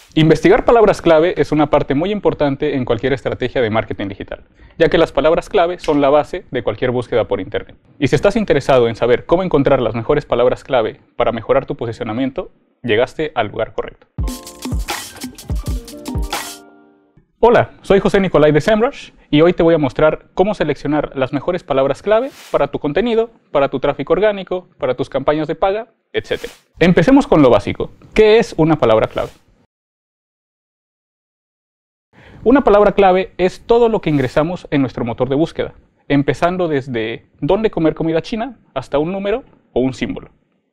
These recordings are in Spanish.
Investigar palabras clave es una parte muy importante en cualquier estrategia de marketing digital, ya que las palabras clave son la base de cualquier búsqueda por Internet. Y si estás interesado en saber cómo encontrar las mejores palabras clave para mejorar tu posicionamiento, llegaste al lugar correcto. Hola, soy José Nicolai de SEMrush y hoy te voy a mostrar cómo seleccionar las mejores palabras clave para tu contenido, para tu tráfico orgánico, para tus campañas de paga, etc. Empecemos con lo básico. ¿Qué es una palabra clave? Una palabra clave es todo lo que ingresamos en nuestro motor de búsqueda, empezando desde dónde comer comida china hasta un número o un símbolo.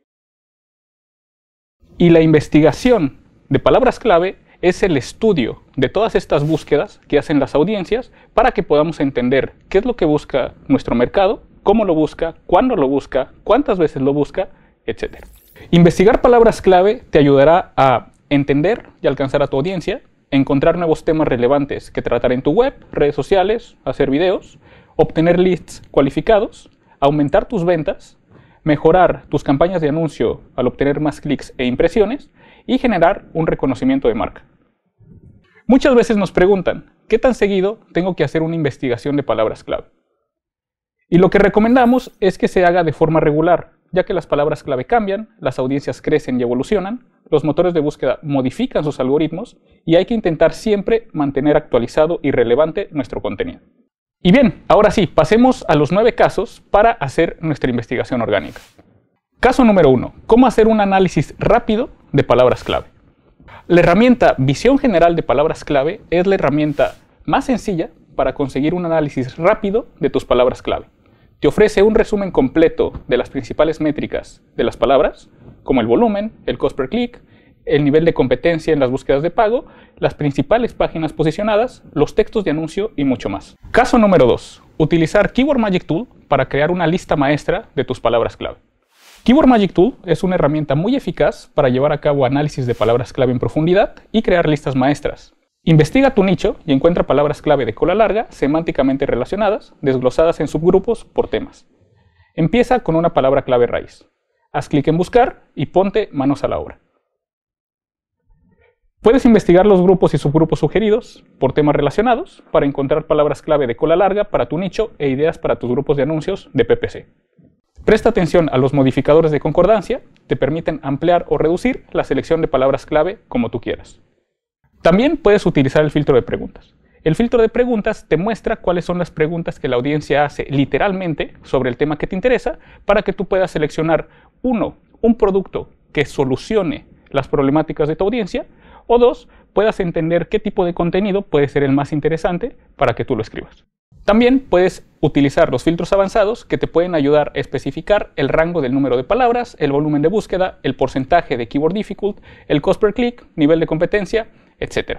Y la investigación de palabras clave es el estudio de todas estas búsquedas que hacen las audiencias para que podamos entender qué es lo que busca nuestro mercado, cómo lo busca, cuándo lo busca, cuántas veces lo busca, etc. Investigar palabras clave te ayudará a entender y alcanzar a tu audiencia, encontrar nuevos temas relevantes que tratar en tu web, redes sociales, hacer videos, obtener leads cualificados, aumentar tus ventas, mejorar tus campañas de anuncio al obtener más clics e impresiones y generar un reconocimiento de marca. Muchas veces nos preguntan, ¿qué tan seguido tengo que hacer una investigación de palabras clave? Y lo que recomendamos es que se haga de forma regular, ya que las palabras clave cambian, las audiencias crecen y evolucionan, los motores de búsqueda modifican sus algoritmos y hay que intentar siempre mantener actualizado y relevante nuestro contenido. Y bien, ahora sí, pasemos a los 9 casos para hacer nuestra investigación orgánica. Caso número 1. ¿Cómo hacer un análisis rápido de palabras clave? La herramienta Visión General de Palabras Clave es la herramienta más sencilla para conseguir un análisis rápido de tus palabras clave. Te ofrece un resumen completo de las principales métricas de las palabras, como el volumen, el cost per click, el nivel de competencia en las búsquedas de pago, las principales páginas posicionadas, los textos de anuncio y mucho más. Caso número 2. Utilizar Keyword Magic Tool para crear una lista maestra de tus palabras clave. Keyword Magic Tool es una herramienta muy eficaz para llevar a cabo análisis de palabras clave en profundidad y crear listas maestras. Investiga tu nicho y encuentra palabras clave de cola larga, semánticamente relacionadas, desglosadas en subgrupos por temas. Empieza con una palabra clave raíz. Haz clic en buscar y ponte manos a la obra. Puedes investigar los grupos y subgrupos sugeridos por temas relacionados para encontrar palabras clave de cola larga para tu nicho e ideas para tus grupos de anuncios de PPC. Presta atención a los modificadores de concordancia, te permiten ampliar o reducir la selección de palabras clave como tú quieras. También puedes utilizar el filtro de preguntas. El filtro de preguntas te muestra cuáles son las preguntas que la audiencia hace literalmente sobre el tema que te interesa para que tú puedas seleccionar un producto que solucione las problemáticas de tu audiencia o 2, puedas entender qué tipo de contenido puede ser el más interesante para que tú lo escribas. También puedes utilizar los filtros avanzados que te pueden ayudar a especificar el rango del número de palabras, el volumen de búsqueda, el porcentaje de keyword difficult, el cost per click, nivel de competencia, etc.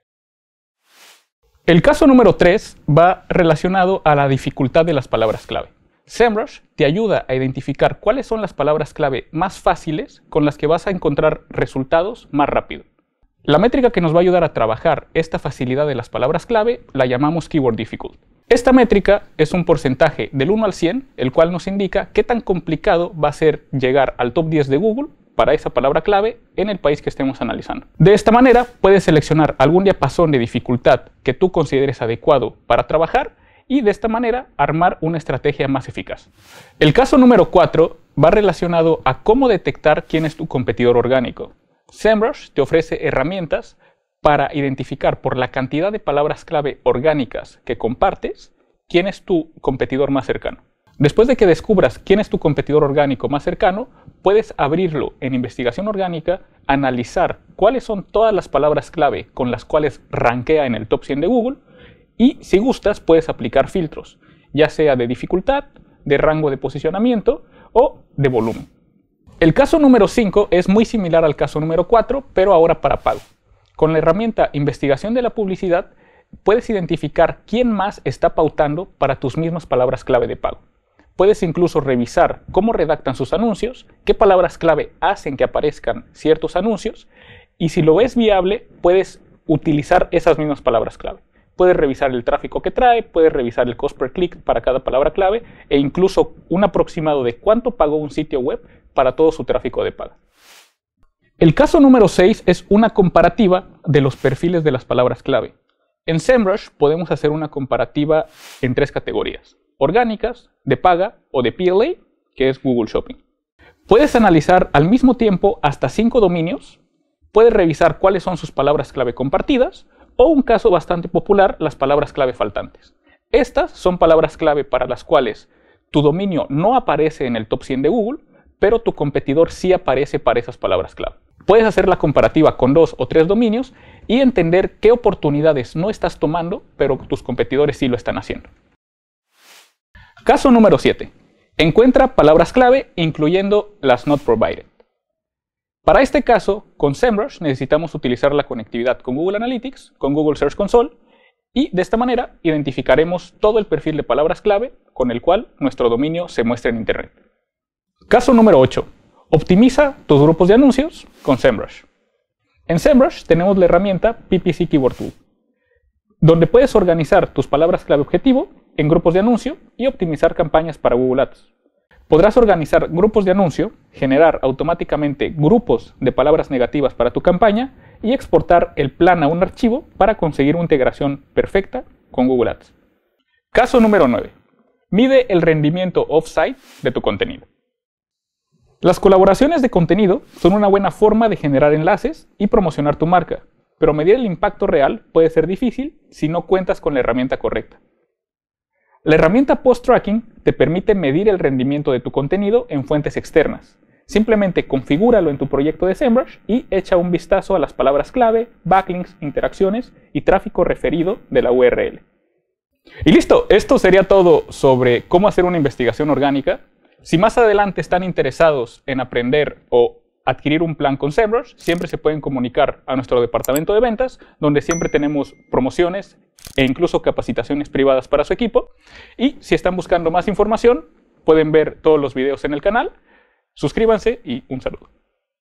El caso número 3 va relacionado a la dificultad de las palabras clave. SEMrush te ayuda a identificar cuáles son las palabras clave más fáciles con las que vas a encontrar resultados más rápido. La métrica que nos va a ayudar a trabajar esta facilidad de las palabras clave la llamamos keyword difficult. Esta métrica es un porcentaje del 1 al 100, el cual nos indica qué tan complicado va a ser llegar al top 10 de Google para esa palabra clave en el país que estemos analizando. De esta manera, puedes seleccionar algún diapasón de dificultad que tú consideres adecuado para trabajar y de esta manera armar una estrategia más eficaz. El caso número 4 va relacionado a cómo detectar quién es tu competidor orgánico. SEMrush te ofrece herramientas para identificar por la cantidad de palabras clave orgánicas que compartes, quién es tu competidor más cercano. Después de que descubras quién es tu competidor orgánico más cercano, puedes abrirlo en investigación orgánica, analizar cuáles son todas las palabras clave con las cuales rankea en el top 100 de Google y, si gustas, puedes aplicar filtros, ya sea de dificultad, de rango de posicionamiento o de volumen. El caso número 5 es muy similar al caso número 4, pero ahora para pago. Con la herramienta Investigación de la Publicidad, puedes identificar quién más está pautando para tus mismas palabras clave de pago. Puedes incluso revisar cómo redactan sus anuncios, qué palabras clave hacen que aparezcan ciertos anuncios, y si lo ves viable, puedes utilizar esas mismas palabras clave. Puedes revisar el tráfico que trae, puedes revisar el cost per click para cada palabra clave e incluso un aproximado de cuánto pagó un sitio web para todo su tráfico de paga. El caso número 6 es una comparativa de los perfiles de las palabras clave. En SEMrush podemos hacer una comparativa en 3 categorías: orgánicas, de paga o de PLA, que es Google Shopping. Puedes analizar al mismo tiempo hasta 5 dominios, puedes revisar cuáles son sus palabras clave compartidas o, un caso bastante popular, las palabras clave faltantes. Estas son palabras clave para las cuales tu dominio no aparece en el top 100 de Google, pero tu competidor sí aparece para esas palabras clave. Puedes hacer la comparativa con 2 o 3 dominios y entender qué oportunidades no estás tomando, pero tus competidores sí lo están haciendo. Caso número 7. Encuentra palabras clave incluyendo las not provided. Para este caso, con SEMrush necesitamos utilizar la conectividad con Google Analytics, con Google Search Console, y de esta manera identificaremos todo el perfil de palabras clave con el cual nuestro dominio se muestra en Internet. Caso número 8. Optimiza tus grupos de anuncios con SEMrush. En SEMrush tenemos la herramienta PPC Keyword Tool, donde puedes organizar tus palabras clave objetivo en grupos de anuncio y optimizar campañas para Google Ads. Podrás organizar grupos de anuncio, generar automáticamente grupos de palabras negativas para tu campaña y exportar el plan a un archivo para conseguir una integración perfecta con Google Ads. Caso número 9. Mide el rendimiento off-site de tu contenido. Las colaboraciones de contenido son una buena forma de generar enlaces y promocionar tu marca, pero medir el impacto real puede ser difícil si no cuentas con la herramienta correcta. La herramienta Post Tracking te permite medir el rendimiento de tu contenido en fuentes externas. Simplemente configúralo en tu proyecto de SEMrush y echa un vistazo a las palabras clave, backlinks, interacciones y tráfico referido de la URL. Y listo, esto sería todo sobre cómo hacer una investigación orgánica. Si más adelante están interesados en aprender o adquirir un plan con SEMrush, siempre se pueden comunicar a nuestro departamento de ventas, donde siempre tenemos promociones e incluso capacitaciones privadas para su equipo. Y si están buscando más información, pueden ver todos los videos en el canal. Suscríbanse y un saludo.